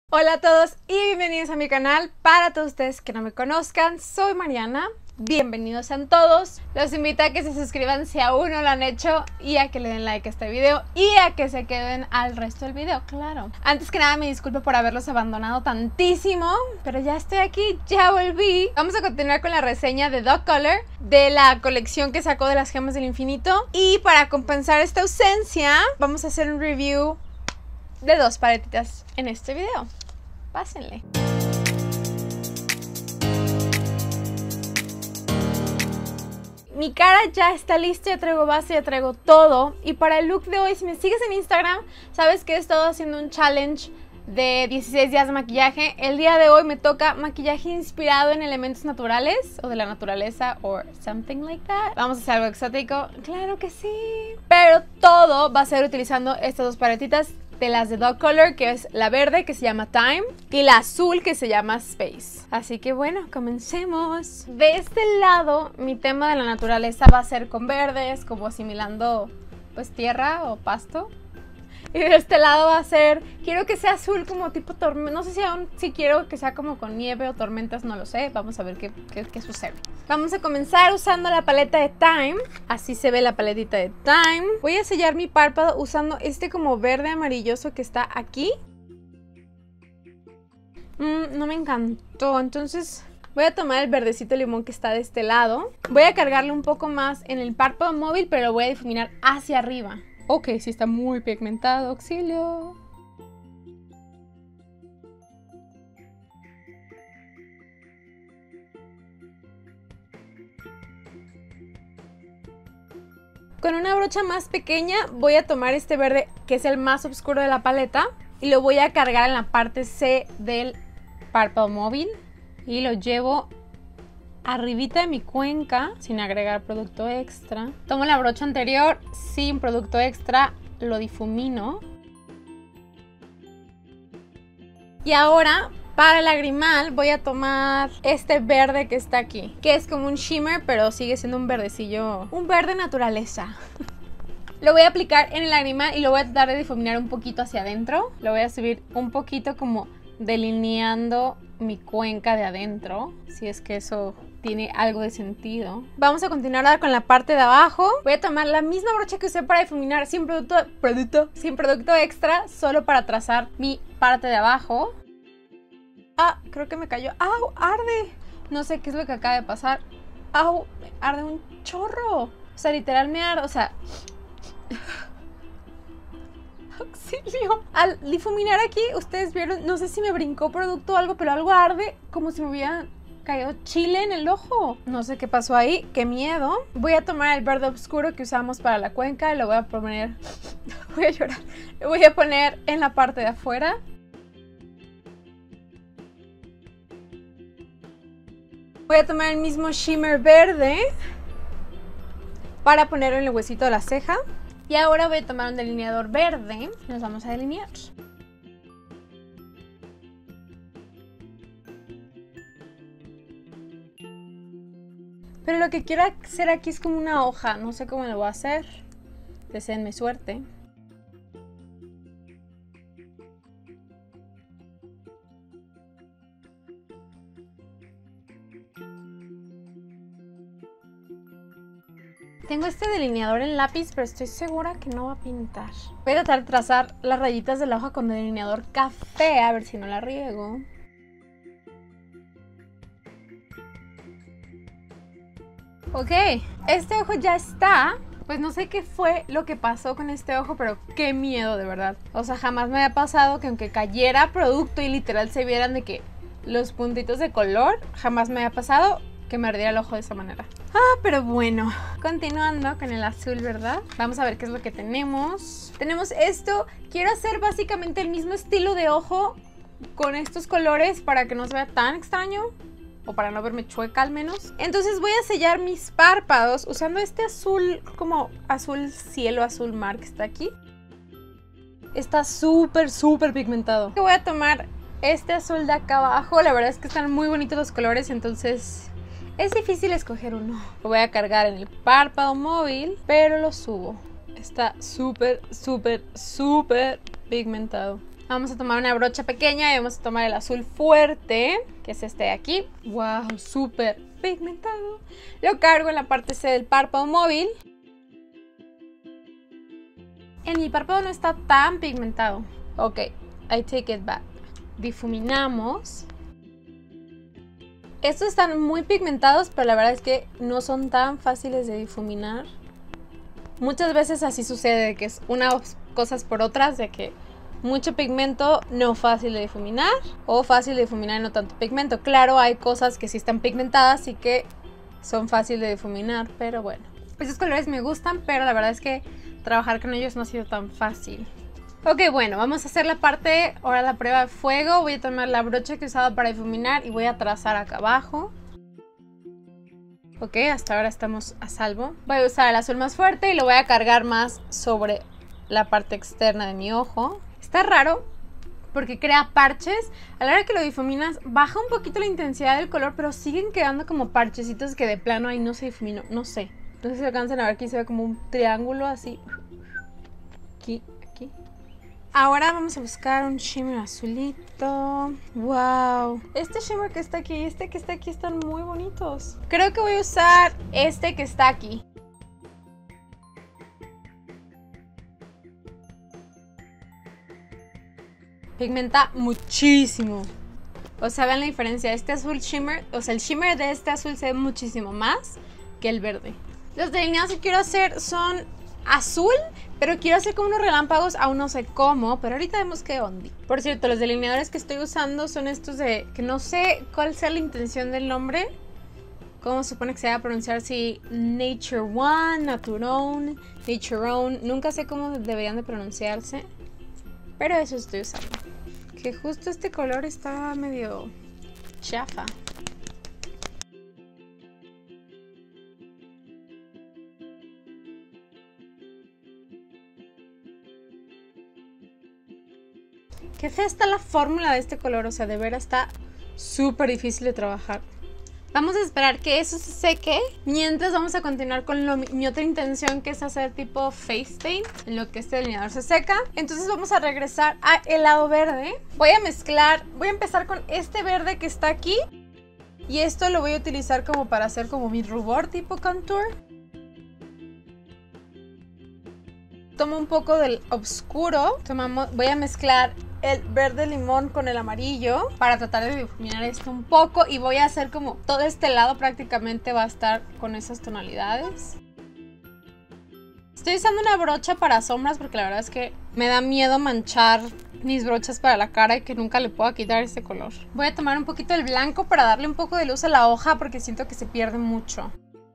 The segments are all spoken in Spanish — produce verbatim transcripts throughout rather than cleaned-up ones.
Hola a todos y bienvenidos a mi canal. Para todos ustedes que no me conozcan, soy Mariana. Bienvenidos sean todos. Los invito a que se suscriban si aún no lo han hecho y a que le den like a este video y a que se queden al resto del video, claro. Antes que nada me disculpo por haberlos abandonado tantísimo, pero ya estoy aquí, ya volví. Vamos a continuar con la reseña de Dog Color, de la colección que sacó de las gemas del infinito. Y para compensar esta ausencia, vamos a hacer un review de dos paletitas en este video. Pásenle. Mi cara ya está lista, ya traigo base, ya traigo todo. Y para el look de hoy, si me sigues en Instagram, sabes que he estado haciendo un challenge de dieciséis días de maquillaje. El día de hoy me toca maquillaje inspirado en elementos naturales o de la naturaleza o something like that. Vamos a hacer algo exótico, claro que sí. Pero todo va a ser utilizando estas dos paletitas de las de Dog Color, que es la verde, que se llama Time, y la azul, que se llama Space. Así que bueno, comencemos. De este lado, mi tema de la naturaleza va a ser con verdes, como asimilando pues tierra o pasto. Y de este lado va a ser, quiero que sea azul como tipo tormenta, no sé si aún si quiero que sea como con nieve o tormentas, no lo sé, vamos a ver qué, qué, qué sucede. Vamos a comenzar usando la paleta de Time, así se ve la paletita de Time. Voy a sellar mi párpado usando este como verde amarilloso que está aquí. Mm, no me encantó, entonces voy a tomar el verdecito limón que está de este lado. Voy a cargarle un poco más en el párpado móvil, pero lo voy a difuminar hacia arriba. Ok, sí está muy pigmentado, auxilio. Con una brocha más pequeña voy a tomar este verde que es el más oscuro de la paleta y lo voy a cargar en la parte C del párpado móvil y lo llevo arribita de mi cuenca sin agregar producto extra. Tomo la brocha anterior sin producto extra, lo difumino. Y ahora para el lagrimal voy a tomar este verde que está aquí, que es como un shimmer pero sigue siendo un verdecillo, un verde naturaleza. Lo voy a aplicar en el lagrimal y lo voy a tratar de difuminar un poquito hacia adentro. Lo voy a subir un poquito como delineando mi cuenca de adentro, si es que eso tiene algo de sentido. Vamos a continuar ahora con la parte de abajo. Voy a tomar la misma brocha que usé para difuminar sin producto, producto, sin producto extra, solo para trazar mi parte de abajo. Ah, creo que me cayó. ¡Au! ¡Arde! No sé qué es lo que acaba de pasar. ¡Au! Me arde un chorro. O sea, literal me arde, o sea... ¡Auxilio! Al difuminar aquí, ustedes vieron, no sé si me brincó producto o algo, pero algo arde como si me hubiera caído chile en el ojo. No sé qué pasó ahí, qué miedo. Voy a tomar el verde oscuro que usamos para la cuenca y lo voy a poner... voy a llorar. Lo voy a poner en la parte de afuera. Voy a tomar el mismo shimmer verde para ponerlo en el huesito de la ceja. Y ahora voy a tomar un delineador verde y nos vamos a delinear. Pero lo que quiero hacer aquí es como una hoja, no sé cómo lo voy a hacer. Deseenme suerte. Tengo este delineador en lápiz, pero estoy segura que no va a pintar. Voy a tratar de trazar las rayitas de la hoja con delineador café, a ver si no la riego. Ok, este ojo ya está. Pues no sé qué fue lo que pasó con este ojo, pero qué miedo de verdad. O sea, jamás me había pasado que aunque cayera producto y literal se vieran de que los puntitos de color, jamás me había pasado que me ardiera el ojo de esa manera. Ah, pero bueno, continuando con el azul, ¿verdad? Vamos a ver qué es lo que tenemos. Tenemos esto. Quiero hacer básicamente el mismo estilo de ojo con estos colores para que no se vea tan extraño, o para no verme chueca al menos. Entonces voy a sellar mis párpados usando este azul, como azul cielo, azul mar que está aquí. Está súper, súper pigmentado. Voy a tomar este azul de acá abajo. La verdad es que están muy bonitos los colores, entonces es difícil escoger uno. Lo voy a cargar en el párpado móvil, pero lo subo. Está súper, súper, súper pigmentado. Vamos a tomar una brocha pequeña y vamos a tomar el azul fuerte, que es este de aquí. ¡Wow! Súper pigmentado. Lo cargo en la parte C del párpado móvil. En mi párpado no está tan pigmentado. Ok, I take it back. Difuminamos. Estos están muy pigmentados, pero la verdad es que no son tan fáciles de difuminar. Muchas veces así sucede, que es unas cosas por otras, de que mucho pigmento no fácil de difuminar, o fácil de difuminar y no tanto pigmento. Claro, hay cosas que sí están pigmentadas y que son fáciles de difuminar, pero bueno. Esos colores me gustan, pero la verdad es que trabajar con ellos no ha sido tan fácil. Ok, bueno, vamos a hacer la parte, ahora la prueba de fuego. Voy a tomar la brocha que he usado para difuminar y voy a trazar acá abajo. Ok, hasta ahora estamos a salvo. Voy a usar el azul más fuerte y lo voy a cargar más sobre la parte externa de mi ojo. Está raro porque crea parches. A la hora que lo difuminas baja un poquito la intensidad del color, pero siguen quedando como parchecitos que de plano ahí no se difuminó, no sé. No sé si alcanzan a ver, aquí se ve como un triángulo así. Aquí, aquí. Ahora vamos a buscar un shimmer azulito. ¡Wow! Este shimmer que está aquí y este que está aquí están muy bonitos. Creo que voy a usar este que está aquí. Pigmenta muchísimo. O sea, vean la diferencia. Este azul shimmer, o sea, el shimmer de este azul se ve muchísimo más que el verde. Los delineados que quiero hacer son azul, pero quiero hacer como unos relámpagos, aún no sé cómo, pero ahorita vemos qué onda. Por cierto, los delineadores que estoy usando son estos de, que no sé cuál sea la intención del nombre, cómo se supone que se va a pronunciar, si Nature One, Nature Own, Nature Own, nunca sé cómo deberían de pronunciarse, pero eso estoy usando. Que justo este color está medio chafa. Qué fea está la fórmula de este color, o sea, de veras está súper difícil de trabajar. Vamos a esperar que eso se seque, mientras vamos a continuar con lo, mi otra intención, que es hacer tipo face paint, en lo que este delineador se seca. Entonces vamos a regresar al lado verde. Voy a mezclar, voy a empezar con este verde que está aquí, y esto lo voy a utilizar como para hacer como mi rubor tipo contour. Tomo un poco del oscuro, tomamos, voy a mezclar el verde limón con el amarillo para tratar de difuminar esto un poco, y voy a hacer como todo este lado prácticamente va a estar con esas tonalidades. Estoy usando una brocha para sombras porque la verdad es que me da miedo manchar mis brochas para la cara y que nunca le pueda quitar este color. Voy a tomar un poquito del blanco para darle un poco de luz a la hoja porque siento que se pierde mucho.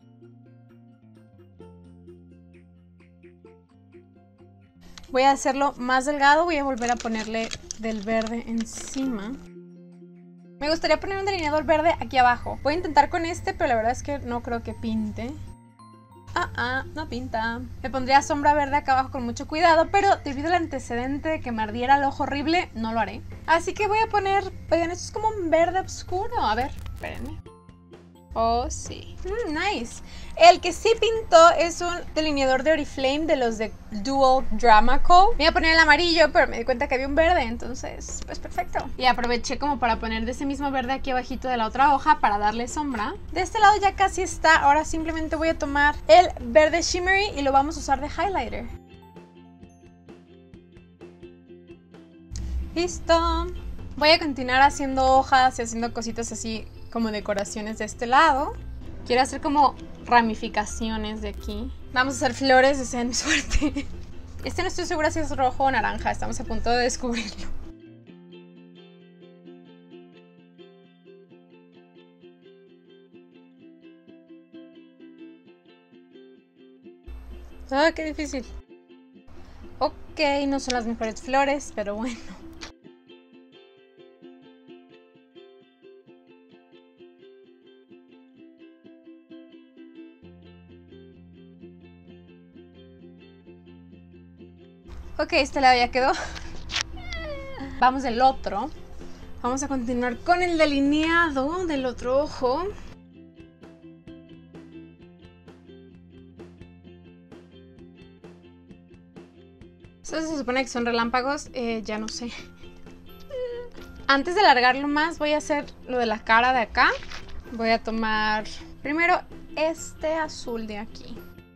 Voy a hacerlo más delgado, voy a volver a ponerle del verde encima. Me gustaría poner un delineador verde aquí abajo. Voy a intentar con este, pero la verdad es que no creo que pinte. Ah, ah, no pinta. Me pondría sombra verde acá abajo con mucho cuidado, pero debido al antecedente de que me ardiera el ojo horrible, no lo haré. Así que voy a poner, oigan, esto es como un verde oscuro. A ver, espérenme. Oh, sí. Mm, nice. El que sí pintó es un delineador de Oriflame de los de Dual Drama Co. Me iba a poner el amarillo, pero me di cuenta que había un verde, entonces, pues perfecto. Y aproveché como para poner de ese mismo verde aquí abajito de la otra hoja para darle sombra. De este lado ya casi está. Ahora simplemente voy a tomar el verde shimmery y lo vamos a usar de highlighter. Listo. Voy a continuar haciendo hojas y haciendo cositas así como decoraciones de este lado. Quiero hacer como ramificaciones de aquí. Vamos a hacer flores, deseen suerte. Este no estoy segura si es rojo o naranja, estamos a punto de descubrirlo. Ah, qué difícil. Ok, no son las mejores flores, pero bueno. Ok, este lado ya quedó. Vamos del otro. Vamos a continuar con el delineado del otro ojo. Eso se supone que son relámpagos, eh, ya no sé. Antes de alargarlo más, voy a hacer lo de la cara de acá. Voy a tomar primero este azul de aquí.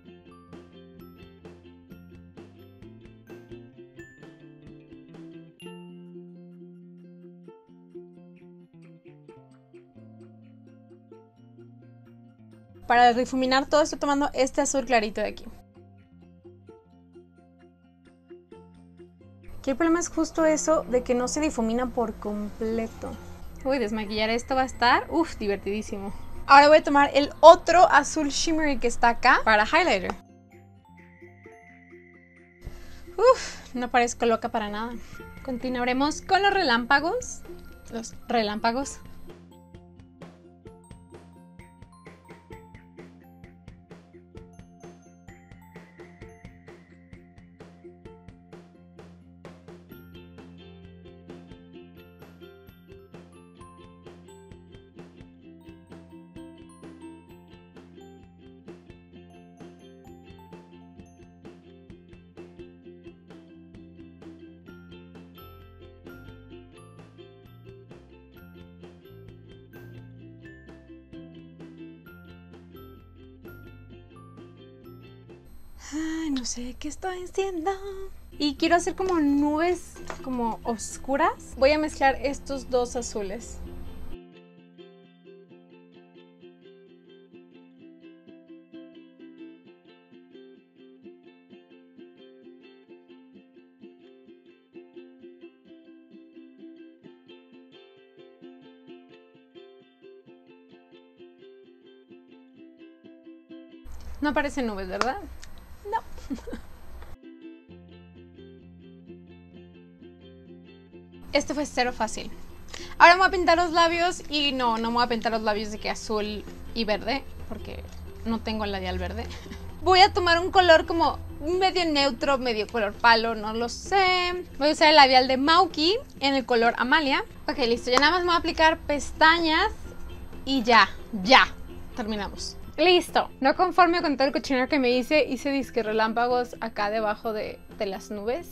Para difuminar todo estoy tomando este azul clarito de aquí. Aquí el problema es justo eso de que no se difumina por completo. Uy, desmaquillar esto va a estar, uff, divertidísimo. Ahora voy a tomar el otro azul shimmery que está acá para highlighter. Uff, no parezco loca para nada. Continuaremos con los relámpagos. Los relámpagos. Ay, no sé qué estoy haciendo. Y quiero hacer como nubes como oscuras. Voy a mezclar estos dos azules. No aparecen nubes, ¿verdad? No. Este fue cero fácil. Ahora me voy a pintar los labios y no, no me voy a pintar los labios de que azul y verde, porque no tengo el labial verde. Voy a tomar un color como medio neutro, medio color palo, no lo sé. Voy a usar el labial de Mauki en el color Amalia. Ok, listo, ya nada más me voy a aplicar pestañas y ya, ya, terminamos. Listo, no conforme con todo el cochinero que me hice, hice disque relámpagos acá debajo de, de las nubes.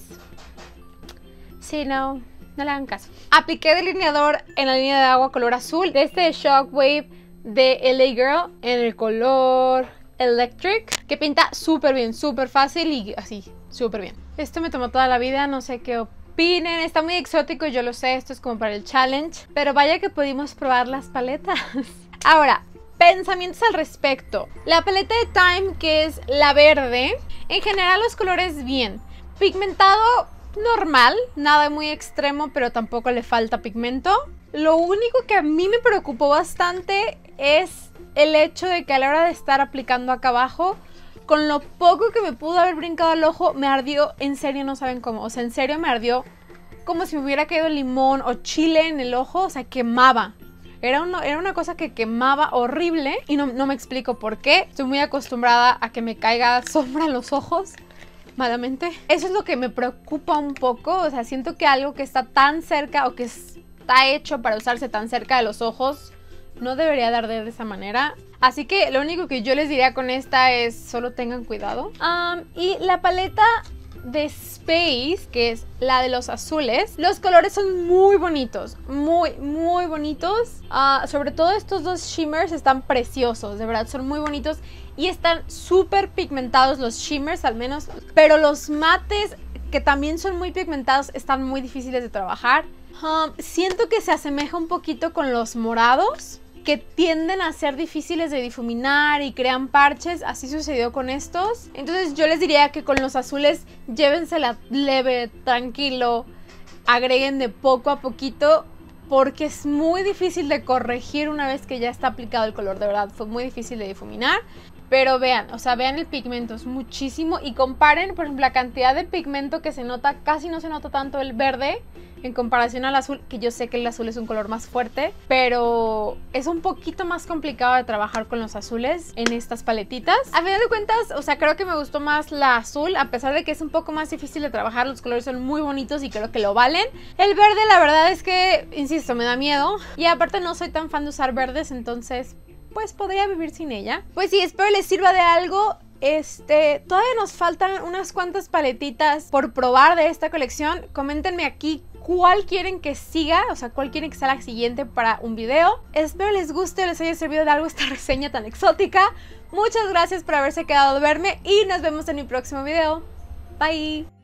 Sí, no, no le hagan caso. Apliqué delineador en la línea de agua color azul de este Shockwave de L A Girl en el color Electric, que pinta súper bien, súper fácil y así, súper bien. Esto me tomó toda la vida, no sé qué opinen, está muy exótico, yo lo sé, esto es como para el challenge, pero vaya que pudimos probar las paletas. Ahora, pensamientos al respecto. La paleta de Time, que es la verde, en general los colores bien. Pigmentado normal, nada muy extremo, pero tampoco le falta pigmento. Lo único que a mí me preocupó bastante es el hecho de que a la hora de estar aplicando acá abajo, con lo poco que me pudo haber brincado al ojo, me ardió, en serio no saben cómo, o sea, en serio me ardió como si me hubiera caído limón o chile en el ojo, o sea, quemaba. Era, uno, era una cosa que quemaba horrible y no, no me explico por qué. Estoy muy acostumbrada a que me caiga sombra en los ojos, malamente. Eso es lo que me preocupa un poco. O sea, siento que algo que está tan cerca o que está hecho para usarse tan cerca de los ojos no debería de arder de esa manera. Así que lo único que yo les diría con esta es solo tengan cuidado. Um, y la paleta de Space, que es la de los azules, los colores son muy bonitos, muy muy bonitos. Uh, sobre todo estos dos shimmers están preciosos, de verdad son muy bonitos y están súper pigmentados los shimmers al menos, pero los mates, que también son muy pigmentados, están muy difíciles de trabajar. Um, siento que se asemeja un poquito con los morados, que tienden a ser difíciles de difuminar y crean parches. Así sucedió con estos. Entonces yo les diría que con los azules llévensela leve, tranquilo, agreguen de poco a poquito, porque es muy difícil de corregir una vez que ya está aplicado el color. De verdad, fue muy difícil de difuminar. Pero vean, o sea, vean el pigmento, es muchísimo. Y comparen, por ejemplo, la cantidad de pigmento que se nota. Casi no se nota tanto el verde en comparación al azul, que yo sé que el azul es un color más fuerte, pero es un poquito más complicado de trabajar con los azules en estas paletitas. A final de cuentas, o sea, creo que me gustó más la azul, a pesar de que es un poco más difícil de trabajar. Los colores son muy bonitos y creo que lo valen. El verde, la verdad es que, insisto, me da miedo. Y aparte no soy tan fan de usar verdes, entonces pues podría vivir sin ella. Pues sí, espero les sirva de algo. Este, todavía nos faltan unas cuantas paletitas por probar de esta colección. Coméntenme aquí cuál quieren que siga, o sea, cuál quieren que sea la siguiente para un video. Espero les guste, les haya servido de algo esta reseña tan exótica. Muchas gracias por haberse quedado a verme y nos vemos en mi próximo video. Bye.